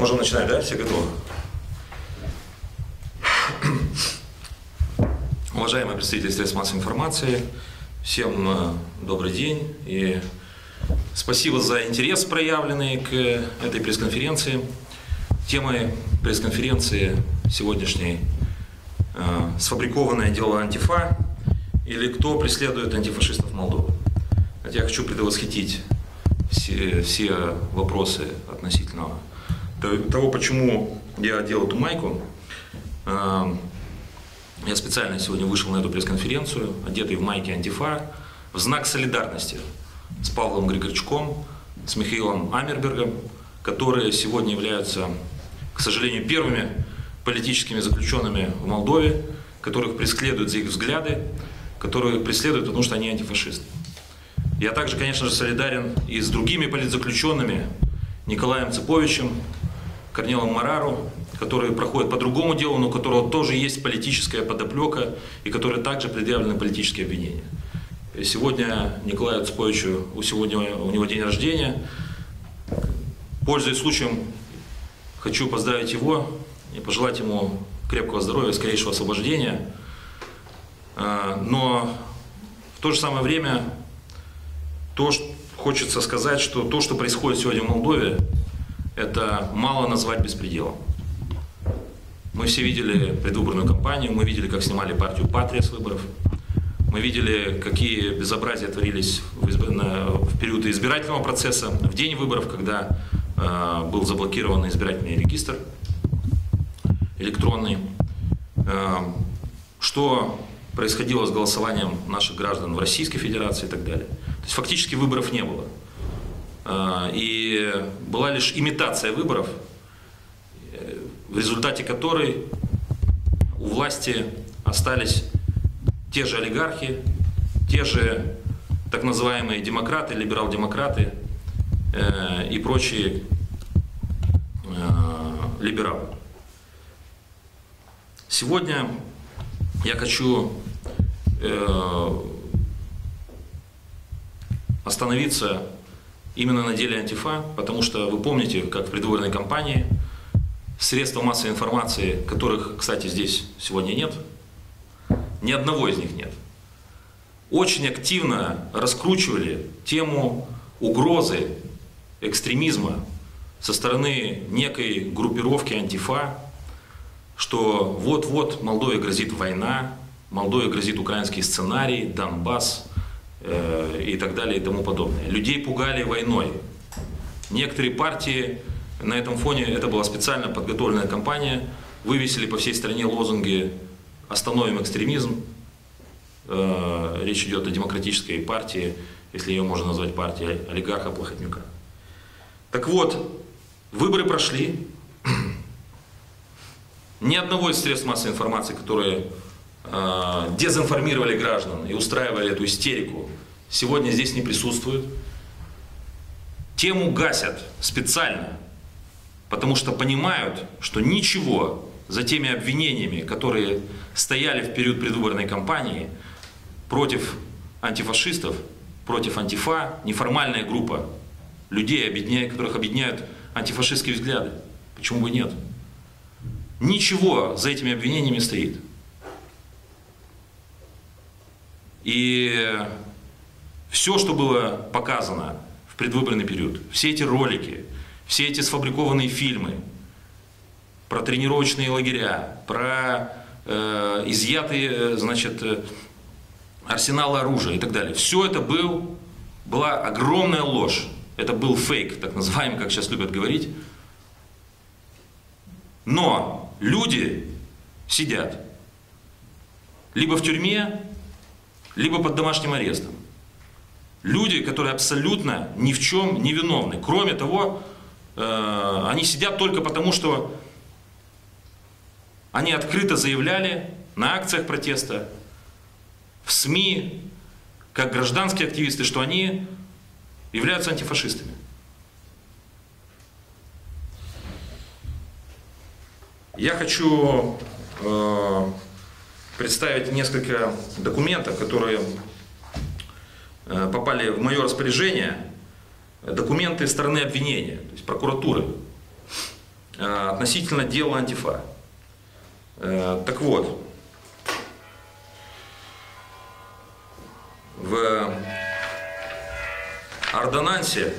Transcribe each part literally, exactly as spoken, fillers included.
Можем начинать, да? Все готовы? Уважаемые представители средств массовой информации, всем добрый день и спасибо за интерес, проявленный к этой пресс-конференции. Темой пресс-конференции сегодняшней э, «Сфабрикованное дело Антифа» или «Кто преследует антифашистов Молдовы?». Я хочу предвосхитить все, все вопросы относительно того, почему я одел эту майку. Э, я специально сегодня вышел на эту пресс-конференцию, одетый в майке Антифа, в знак солидарности с Павлом Григорчуком, с Михаилом Амербергом, которые сегодня являются, к сожалению, первыми политическими заключенными в Молдове, которых преследуют за их взгляды, которые преследуют, потому что они антифашисты. Я также, конечно же, солидарен и с другими политзаключенными, Николаем Цыповичем, Корнелом Марару, которые проходят по другому делу, но у которого тоже есть политическая подоплека и которые также предъявлены политические обвинения. И сегодня Николаю Цыповичу, сегодня у него день рождения. Пользуясь случаем, хочу поздравить его и пожелать ему крепкого здоровья, скорейшего освобождения. Но в то же самое время то, что хочется сказать, что то, что происходит сегодня в Молдове, это мало назвать беспределом. Мы все видели предвыборную кампанию, мы видели, как снимали партию «Патрия» с выборов. Мы видели, какие безобразия творились в, изб... в период избирательного процесса, в день выборов, когда э, был заблокирован избирательный регистр электронный. Э, что происходило с голосованием наших граждан в Российской Федерации и так далее. То есть фактически выборов не было. Э, и была лишь имитация выборов, в результате которой у власти остались те же олигархи, те же так называемые демократы, либерал-демократы э, и прочие э, либералы. Сегодня я хочу э, остановиться именно на деле Антифа, потому что вы помните, как в предвыборной кампании средства массовой информации, которых, кстати, здесь сегодня нет, ни одного из них нет, очень активно раскручивали тему угрозы экстремизма со стороны некой группировки Антифа, что вот-вот Молдове грозит война, Молдове грозит украинский сценарий, Донбасс э, и так далее и тому подобное. Людей пугали войной. Некоторые партии на этом фоне, это была специально подготовленная кампания, вывесили по всей стране лозунги «Остановим экстремизм». Э, речь идет о демократической партии, если ее можно назвать партией олигарха Плохотнюка. Так вот, выборы прошли. Ни одного из средств массовой информации, которые э, дезинформировали граждан и устраивали эту истерику, сегодня здесь не присутствует. Тему гасят специально, потому что понимают, что ничего за теми обвинениями, которые стояли в период предвыборной кампании против антифашистов, против Антифа, неформальная группа людей, которых объединяют антифашистские взгляды. Почему бы нет? Ничего за этими обвинениями не стоит. И все, что было показано в предвыборный период, все эти ролики, все эти сфабрикованные фильмы про тренировочные лагеря, про э, изъятые, значит, арсеналы оружия и так далее. Все это был, была огромная ложь. Это был фейк, так называемый, как сейчас любят говорить. Но люди сидят либо в тюрьме, либо под домашним арестом. Люди, которые абсолютно ни в чем не виновны. Кроме того, э, они сидят только потому, что они открыто заявляли на акциях протеста, в СМИ, как гражданские активисты, что они являются антифашистами. Я хочу э, представить несколько документов, которые э, попали в мое распоряжение. Документы стороны обвинения, то есть прокуратуры. относительно дела Антифа. Так вот, в ордонансе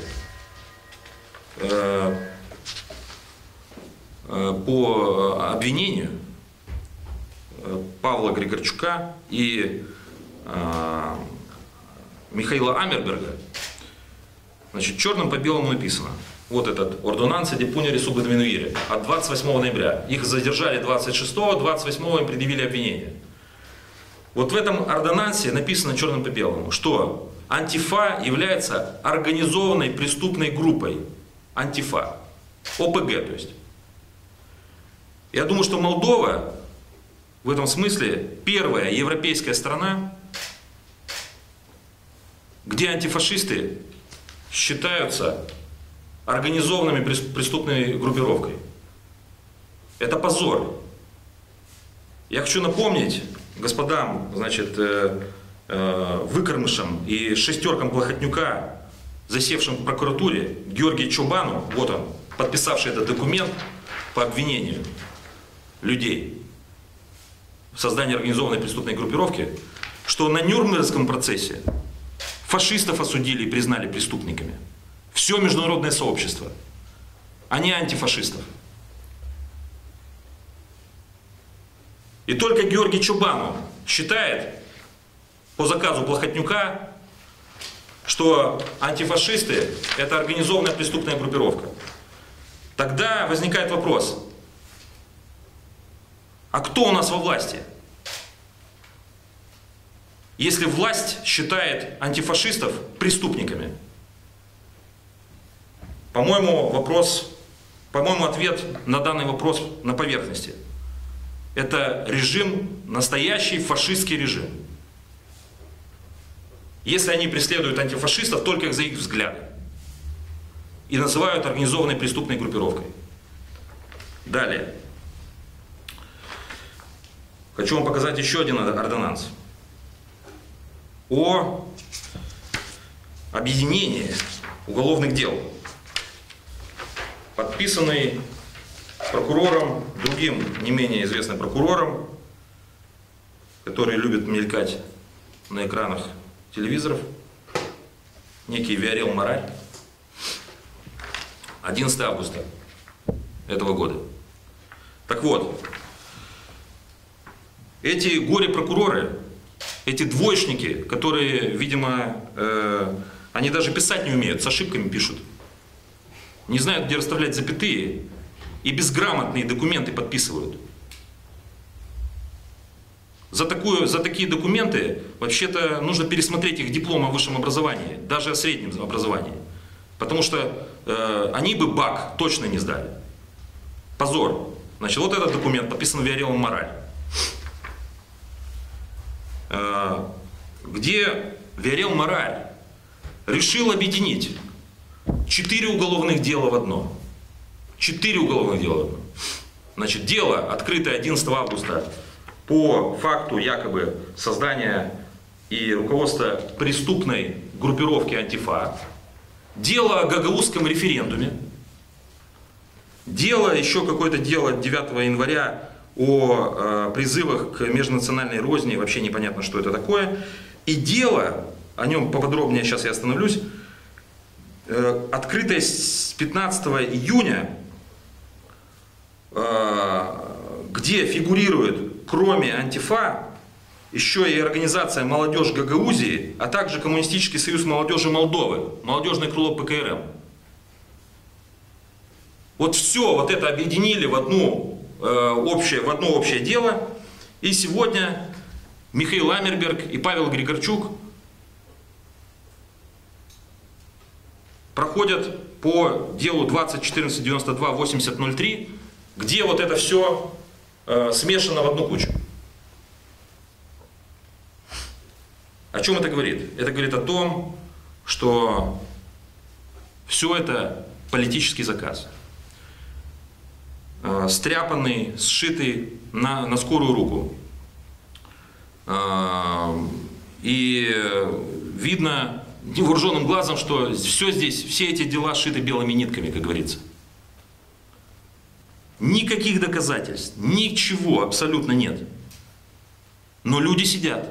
по обвинению Павла Григорчука и Михаила Амерберга, значит, черным по белому написано. Вот этот ордонанс де пунери субэдвинуире от двадцать восьмого ноября. Их задержали двадцать шестого, двадцать восьмого им предъявили обвинение. Вот в этом ордонансе написано черным по белому, что Антифа является организованной преступной группой. Антифа. ОПГ, то есть. Я думаю, что Молдова в этом смысле первая европейская страна, где антифашисты считаются организованными преступной группировкой. Это позор. Я хочу напомнить господам, значит, э, э, выкормышам и шестеркам Плохотнюка, засевшим в прокуратуре, Георгию Чубану, вот он, подписавший этот документ по обвинению людей в создании организованной преступной группировки, что на Нюрнбергском процессе фашистов осудили и признали преступниками. Все международное сообщество, а не антифашистов. И только Георгий Чубанов считает, по заказу Плохотнюка, что антифашисты – это организованная преступная группировка. Тогда возникает вопрос, а кто у нас во власти? Если власть считает антифашистов преступниками? По-моему, вопрос, по-моему, ответ на данный вопрос на поверхности. Это режим, настоящий фашистский режим. Если они преследуют антифашистов только за их взгляды и называют организованной преступной группировкой. Далее. Хочу вам показать еще один ордонанс о объединении уголовных дел, подписанный прокурором, другим не менее известным прокурором, который любит мелькать на экранах телевизоров, некий Виорел Мораль, одиннадцатого августа этого года. Так вот, эти горе-прокуроры, эти двоечники, которые, видимо, э, они даже писать не умеют, с ошибками пишут, не знают, где расставлять запятые, и безграмотные документы подписывают. За, такую, за такие документы вообще-то нужно пересмотреть их диплом о высшем образовании, даже о среднем образовании. Потому что э, они бы бак точно не сдали. Позор. Значит, вот этот документ подписан Виорелом Мораль, э, где Виорел Мораль решил объединить четыре уголовных дела в одно. Четыре уголовных дела в одно. Значит, дело, открытое одиннадцатого августа по факту якобы создания и руководства преступной группировки Антифа. Дело о гагаузском референдуме. Дело, еще какое-то дело девятого января о э, призывах к межнациональной розни. Вообще непонятно, что это такое. И дело, о нем поподробнее сейчас я остановлюсь, э, открытое с пятнадцатого июня, э, где фигурирует, кроме Антифа, еще и организация «Молодежь Гагаузии», а также Коммунистический союз молодежи Молдовы, молодежное крыло ПКРМ. Вот все вот это объединили в, одну, э, общее, в одно общее дело. И сегодня Михаил Амерберг и Павел Григорчук проходят по делу двадцать четырнадцать девяносто два восемьдесят ноль три, где вот это все э, смешано в одну кучу. О чем это говорит? Это говорит о том, что все это политический заказ. Э, стряпанный, сшитый на, на скорую руку. Э, и видно невооруженным глазом, что все здесь, все эти дела сшиты белыми нитками, как говорится. Никаких доказательств, ничего абсолютно нет. Но люди сидят.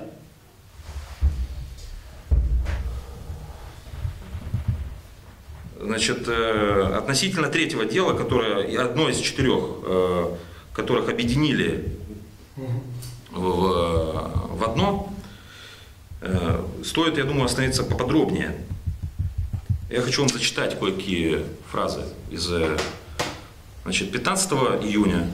Значит, относительно третьего дела, которое одно из четырех, которых объединили в, в одно, стоит, я думаю, остановиться поподробнее. Я хочу вам зачитать кое-какие фразы из, значит, пятнадцатого июня.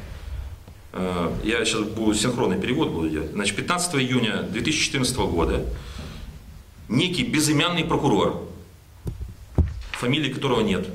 Я сейчас буду синхронный перевод буду делать. Значит, пятнадцатого июня две тысячи четырнадцатого года некий безымянный прокурор, фамилии которого нет,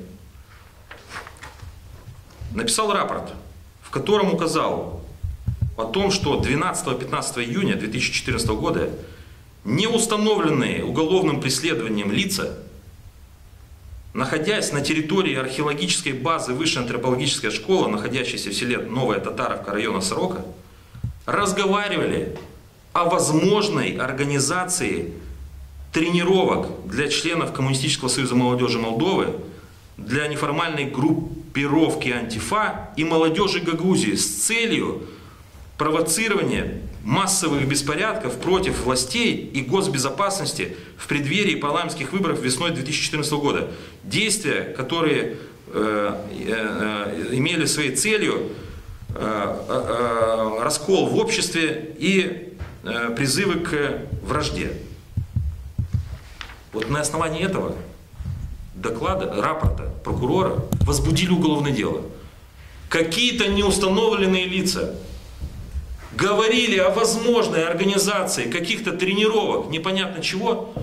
написал рапорт, в котором указал о том, что двенадцатого-пятнадцатого июня две тысячи четырнадцатого года неустановленные уголовным преследованием лица, находясь на территории археологической базы Высшей антропологической школы, находящейся в селе Новая Татаровка района Сорока, разговаривали о возможной организации тренировок для членов Коммунистического союза молодежи Молдовы, для неформальной группировки Антифа и молодежи Гагаузии с целью провоцирования массовых беспорядков против властей и госбезопасности в преддверии парламентских выборов весной две тысячи четырнадцатого года. Действия, которые э, э, имели своей целью э, э, раскол в обществе и э, призывы к вражде. Вот на основании этого доклада, рапорта прокурора возбудили уголовное дело. Какие-то неустановленные лица говорили о возможной организации каких-то тренировок, непонятно чего.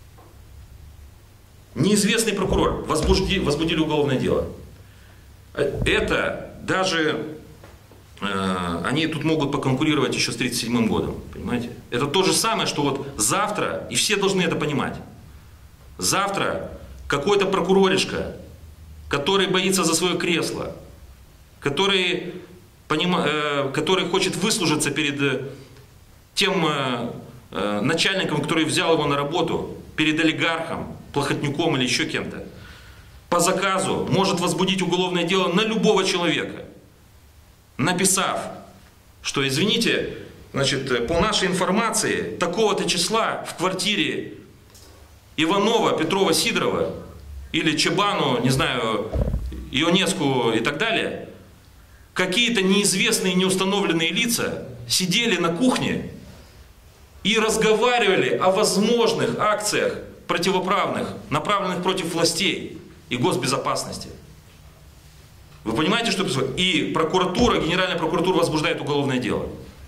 Неизвестный прокурор возбудили, возбудили уголовное дело. Это даже, э, они тут могут поконкурировать еще с тридцать седьмым годом, понимаете? Это то же самое, что вот завтра, и все должны это понимать, завтра какой-то прокуроришка, который боится за свое кресло, который, понима, э, который хочет выслужиться перед тем э, э, начальником, который взял его на работу, перед олигархом, плохотнюком или еще кем-то, по заказу может возбудить уголовное дело на любого человека, написав, что, извините, значит, по нашей информации, такого-то числа в квартире Иванова, Петрова, Сидорова или Чебану, не знаю, Ионеску и так далее, какие-то неизвестные, неустановленные лица сидели на кухне и разговаривали о возможных акциях противоправных, направленных против властей и госбезопасности. Вы понимаете, что происходит? И прокуратура, Генеральная прокуратура возбуждает уголовное дело.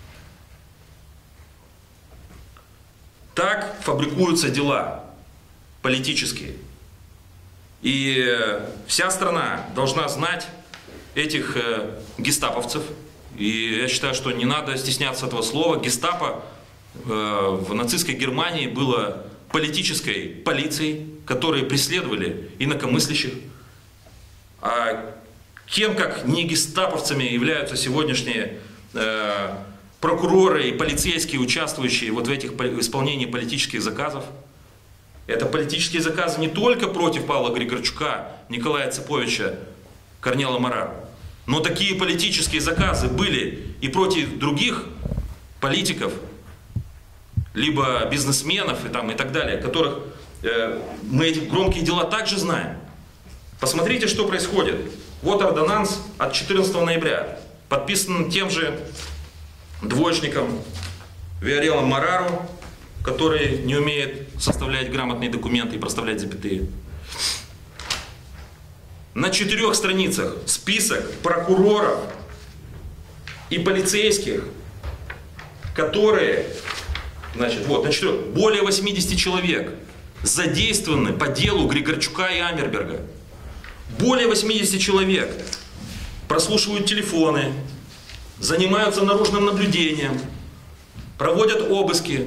Так фабрикуются дела политические. И вся страна должна знать этих э, гестаповцев. И я считаю, что не надо стесняться этого слова. Гестапо э, в нацистской Германии было политической полицией, которые преследовали инакомыслящих. А кем, как не гестаповцами, являются сегодняшние э, прокуроры и полицейские, участвующие вот в этих в исполнении политических заказов. Это политические заказы не только против Павла Григорчука, Николая Цыповича, Корнела Марару, но такие политические заказы были и против других политиков, либо бизнесменов и, там, и так далее, которых э, мы эти громкие дела также знаем. Посмотрите, что происходит. Вот ордонанс от четырнадцатого ноября, подписан тем же двоечником Виорелом Марару, который не умеет составлять грамотные документы и проставлять запятые. На четырех страницах список прокуроров и полицейских, которые, значит, вот, на четырех, более восьмидесяти человек задействованы по делу Григорчука и Амерберга. Более восьмидесяти человек прослушивают телефоны, занимаются наружным наблюдением, проводят обыски,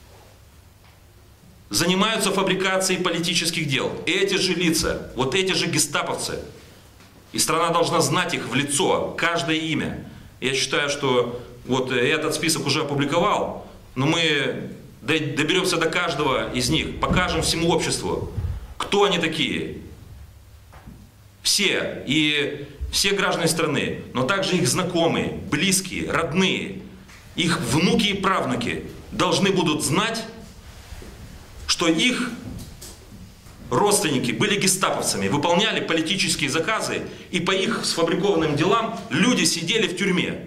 занимаются фабрикацией политических дел. Эти же лица, вот эти же гестаповцы. И страна должна знать их в лицо, каждое имя. Я считаю, что вот этот список уже опубликовал, но мы доберемся до каждого из них, покажем всему обществу, кто они такие. Все, и все граждане страны, но также их знакомые, близкие, родные, их внуки и правнуки должны будут знать, что их родственники были гестаповцами, выполняли политические заказы, и по их сфабрикованным делам люди сидели в тюрьме.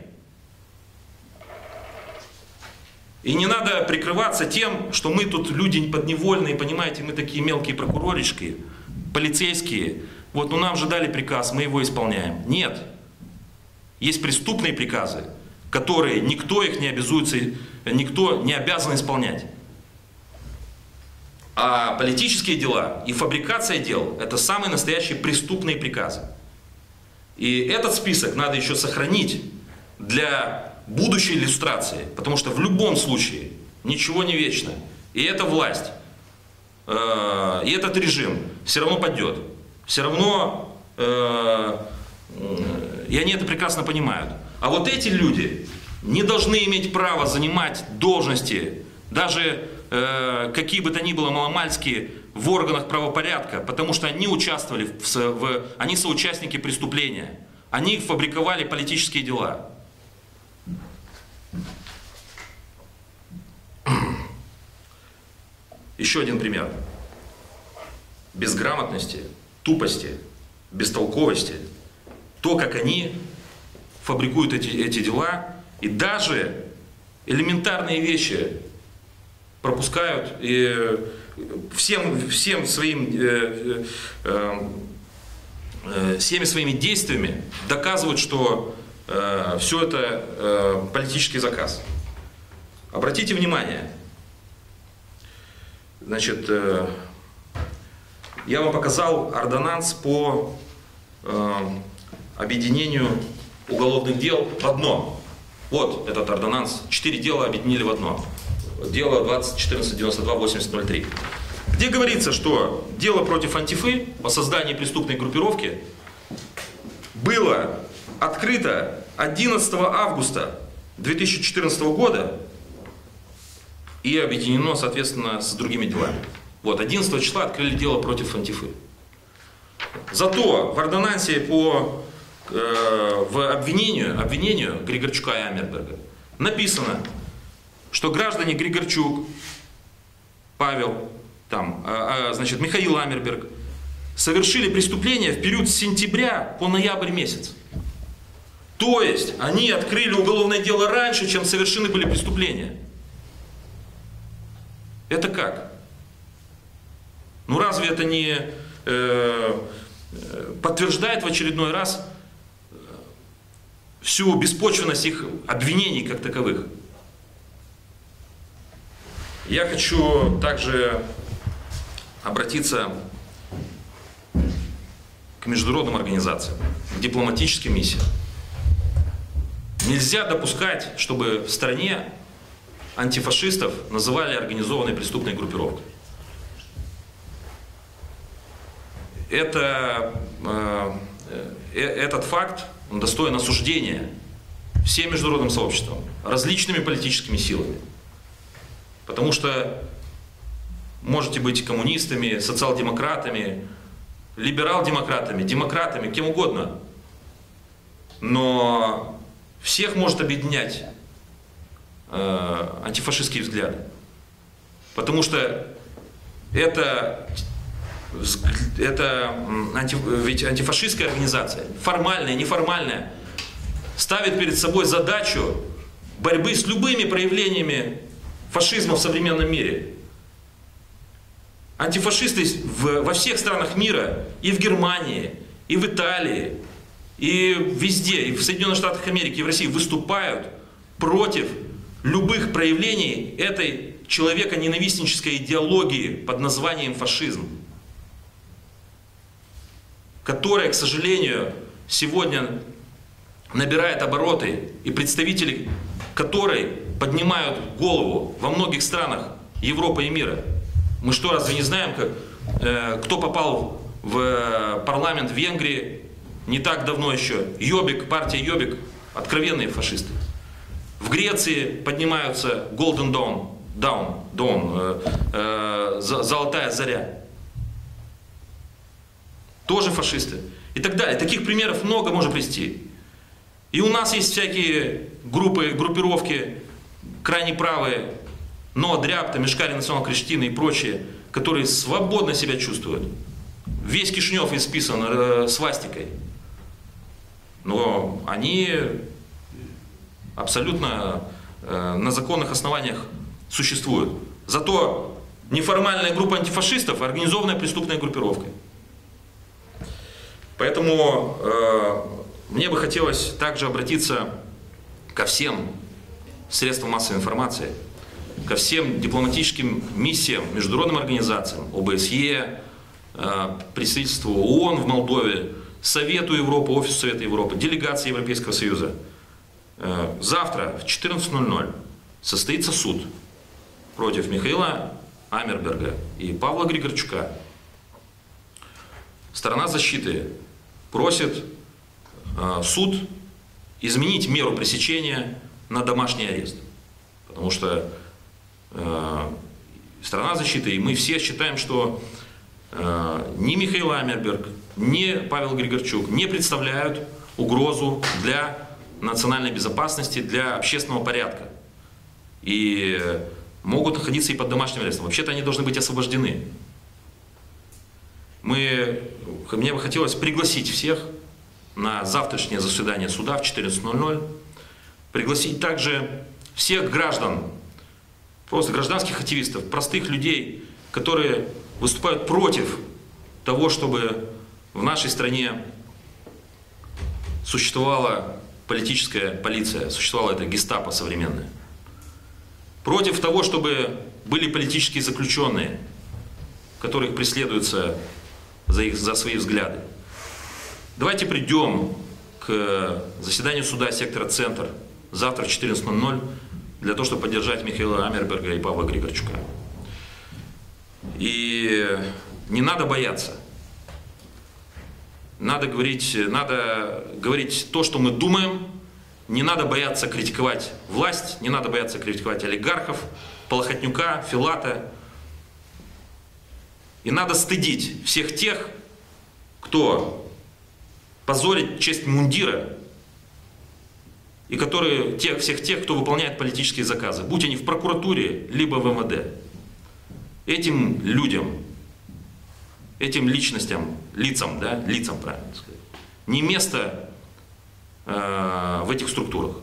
И не надо прикрываться тем, что мы тут люди подневольные, понимаете, мы такие мелкие прокуроришки, полицейские. Вот, ну нам же дали приказ, мы его исполняем. Нет. Есть преступные приказы, которые никто их не обязуется, никто не обязан исполнять. А политические дела и фабрикация дел – это самые настоящие преступные приказы. И этот список надо еще сохранить для будущей иллюстрации, потому что в любом случае ничего не вечно. И эта власть, э, и этот режим все равно падет. Все равно, э, и они это прекрасно понимают. А вот эти люди не должны иметь права занимать должности, даже э, какие бы то ни было маломальские, в органах правопорядка, потому что они участвовали, в, в, они соучастники преступления. Они фабриковали политические дела. Еще один пример. Безграмотности, тупости, бестолковости. То, как они фабрикуют эти, эти дела, и даже элементарные вещи пропускают, и всем, всем своим, э, э, э, всеми своими действиями доказывают, что э, все это э, политический заказ. Обратите внимание, значит, э, я вам показал ордонанс по э, объединению уголовных дел в одно. Вот этот ордонанс. Четыре дела объединили в одно. Дело двадцать четырнадцать девяносто два восемьдесят ноль три. Где говорится, что дело против Антифы по созданию преступной группировки было открыто одиннадцатого августа две тысячи четырнадцатого года и объединено, соответственно, с другими делами. Вот, одиннадцатого числа открыли дело против Антифы. Зато в ордонансе по э, в обвинению, обвинению Григорчука и Амерберга написано, что граждане Григорчук, Павел, там, э, э, значит, Михаил Амерберг совершили преступление в период с сентября по ноябрь месяц. То есть они открыли уголовное дело раньше, чем совершены были преступления. Это как? Ну разве это не э, подтверждает в очередной раз всю беспочвенность их обвинений как таковых? Я хочу также обратиться к международным организациям, к дипломатическим миссиям. Нельзя допускать, чтобы в стране антифашистов называли организованной преступной группировкой. Это, э, э, этот факт он достоин осуждения всем международным сообществом, различными политическими силами. Потому что можете быть коммунистами, социал-демократами, либерал-демократами, демократами, кем угодно. Но всех может объединять э, антифашистские взгляды. Потому что это, это анти, ведь антифашистская организация, формальная, неформальная, ставит перед собой задачу борьбы с любыми проявлениями фашизма в современном мире. Антифашисты в, во всех странах мира, и в Германии, и в Италии, и везде, и в Соединенных Штатах Америки, и в России выступают против любых проявлений этой человеконенавистнической идеологии под названием фашизм, которая, к сожалению, сегодня набирает обороты, и представители которой поднимают голову во многих странах Европы и мира. Мы что, разве не знаем, как, э, кто попал в парламент Венгрии не так давно еще? Йобик, партия Йобик, откровенные фашисты. В Греции поднимаются Golden Dawn, Dawn, Dawn э, э, золотая заря. Тоже фашисты. и так далее. Таких примеров много можно привести. И у нас есть всякие группы, группировки, крайне правые, Ноа Дрябта, Мишкарин, Национал Криштина и прочие, которые свободно себя чувствуют. Весь Кишинев исписан э, свастикой. Но они абсолютно э, на законных основаниях существуют. Зато неформальная группа антифашистов – организованная преступная группировка. Поэтому э, мне бы хотелось также обратиться ко всем средствам массовой информации, ко всем дипломатическим миссиям, международным организациям, О Бэ Эс Е, э, представительству ООН в Молдове, Совету Европы, Офису Совета Европы, делегации Европейского Союза. Э, завтра в четырнадцать ноль ноль состоится суд против Михаила Амерберга и Павла Григорчука. Сторона защиты просит э, суд изменить меру пресечения на домашний арест. Потому что э, сторона защиты, и мы все считаем, что э, ни Михаил Амерберг, ни Павел Григорчук не представляют угрозу для национальной безопасности, для общественного порядка. И могут находиться и под домашним арестом. Вообще-то они должны быть освобождены. Мы, мне бы хотелось пригласить всех на завтрашнее заседание суда в четырнадцать ноль ноль. Пригласить также всех граждан, просто гражданских активистов, простых людей, которые выступают против того, чтобы в нашей стране существовала политическая полиция, существовала эта гестапо современная. Против того, чтобы были политические заключенные, которых преследуются за, их, за свои взгляды. Давайте придем к заседанию суда сектора «Центр» завтра в четырнадцать ноль ноль для того, чтобы поддержать Михаила Амерберга и Павла Григорчука. И не надо бояться. Надо говорить, надо говорить то, что мы думаем. Не надо бояться критиковать власть, не надо бояться критиковать олигархов, Полохотнюка, Филата. И надо стыдить всех тех, кто позорит честь мундира, и которые, тех, всех тех, кто выполняет политические заказы, будь они в прокуратуре, либо в Эм Вэ Дэ. Этим людям, этим личностям, лицам, да, лицам, правильно сказать, не место э, в этих структурах.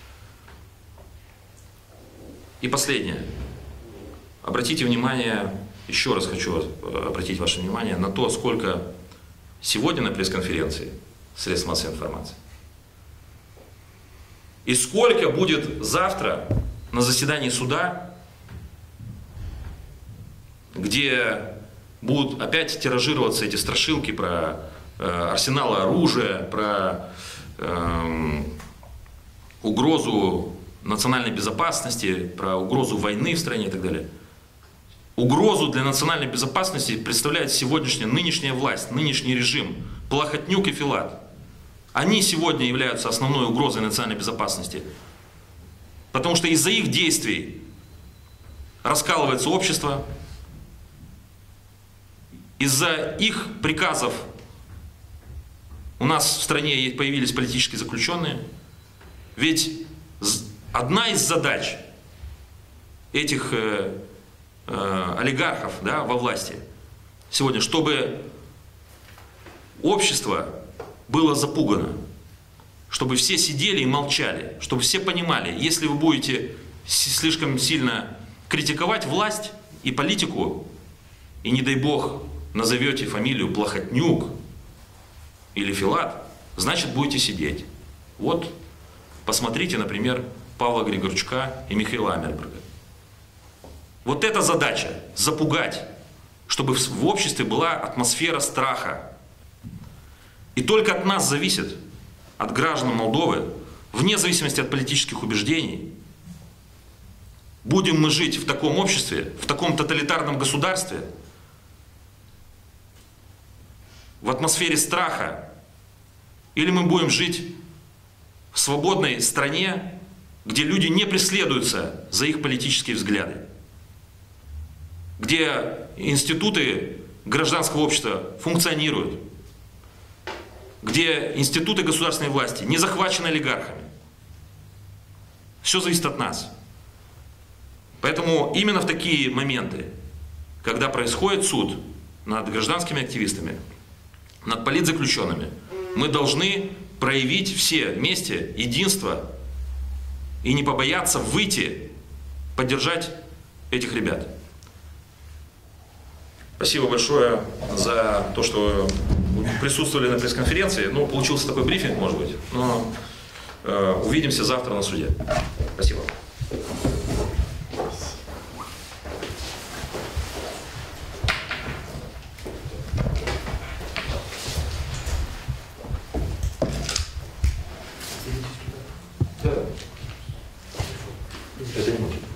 И последнее. Обратите внимание, еще раз хочу обратить ваше внимание на то, сколько сегодня на пресс-конференции средств массовой информации. И сколько будет завтра на заседании суда, где будут опять тиражироваться эти страшилки про э, арсенал оружия, про э, угрозу национальной безопасности, про угрозу войны в стране и так далее. Угрозу для национальной безопасности представляет сегодняшняя, нынешняя власть, нынешний режим, Полохотнюк и Филат. Они сегодня являются основной угрозой национальной безопасности. Потому что из-за их действий раскалывается общество, из-за их приказов у нас в стране появились политические заключенные. Ведь одна из задач этих э, э, олигархов, да, во власти сегодня, чтобы общество было запугано, чтобы все сидели и молчали, чтобы все понимали, если вы будете слишком сильно критиковать власть и политику, и не дай бог назовете фамилию Полохотнюк или Филат, значит будете сидеть. Вот посмотрите, например, Павла Григорчука и Михаила Амерберга. Вот эта задача – запугать, чтобы в обществе была атмосфера страха. И только от нас зависит, от граждан Молдовы, вне зависимости от политических убеждений, будем мы жить в таком обществе, в таком тоталитарном государстве, в атмосфере страха, или мы будем жить в свободной стране, где люди не преследуются за их политические взгляды, где институты гражданского общества функционируют, где институты государственной власти не захвачены олигархами. Все зависит от нас. Поэтому именно в такие моменты, когда происходит суд над гражданскими активистами, над политзаключенными, мы должны проявить все вместе единство и не побояться выйти, поддержать этих ребят. Спасибо большое за то, что присутствовали на пресс-конференции. Ну, получился такой брифинг, может быть, но э, увидимся завтра на суде. Спасибо. Это не может.